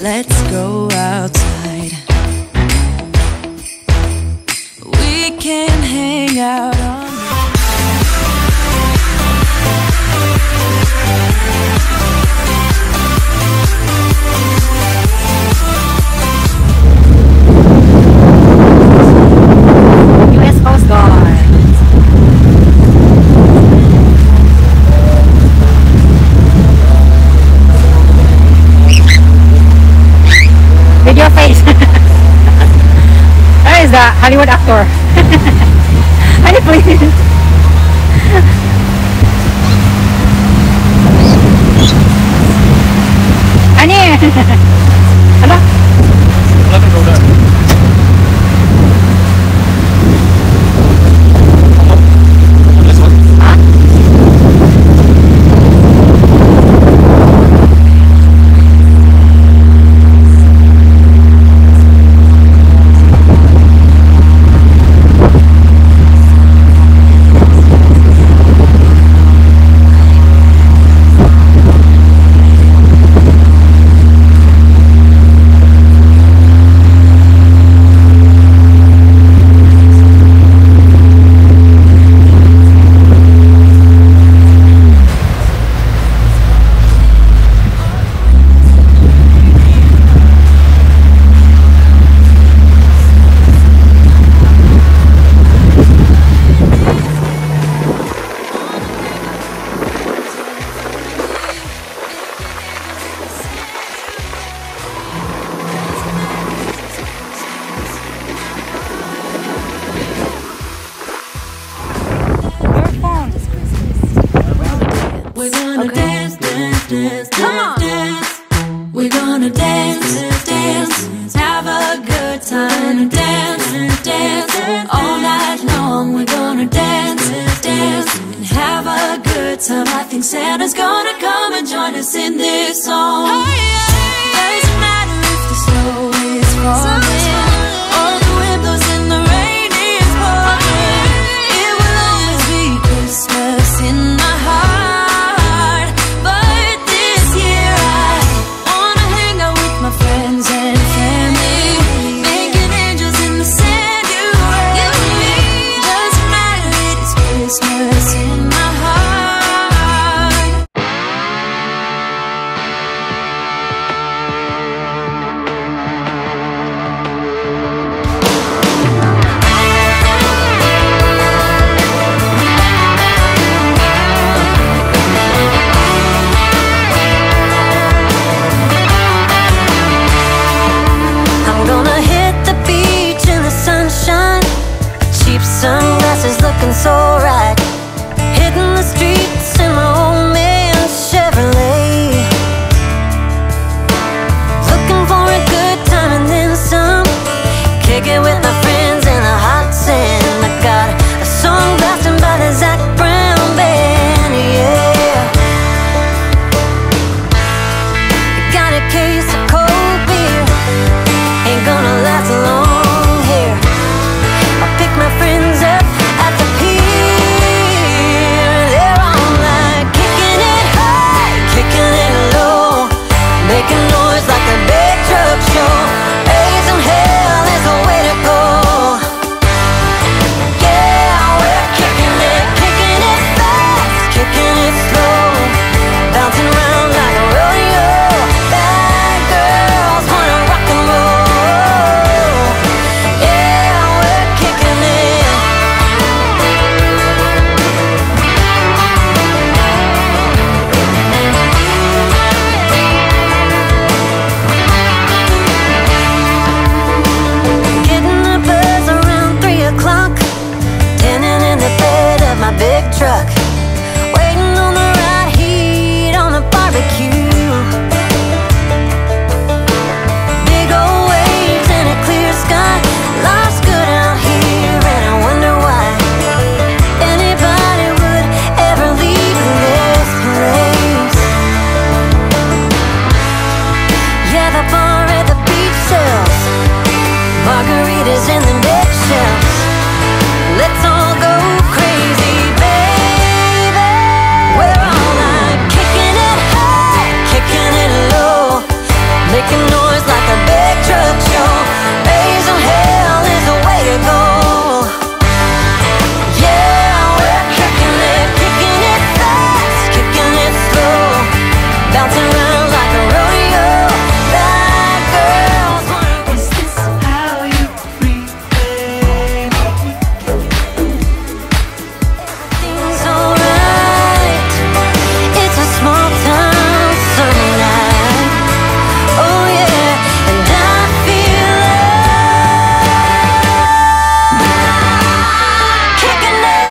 let's go outside. We can hang out on US Coast Guard. With your face. That is the Hollywood actor. Honey, please. Honey. Hello? Let me go there. This one? Huh? We're gonna dance, dance, dance, dance, dance. We're gonna dance, dance, have a good time. Dance, dance, all night long. We're gonna dance, dance, and have a good time. I think Santa's gonna come and join us in this song. Doesn't matter if the snow is falling or the wind blows and the rain is pouring. It will always be Christmas in my heart. Friends and family, making angels in the sand. You and me, doesn't matter, it is Christmas in my heart. Sunglasses looking so right.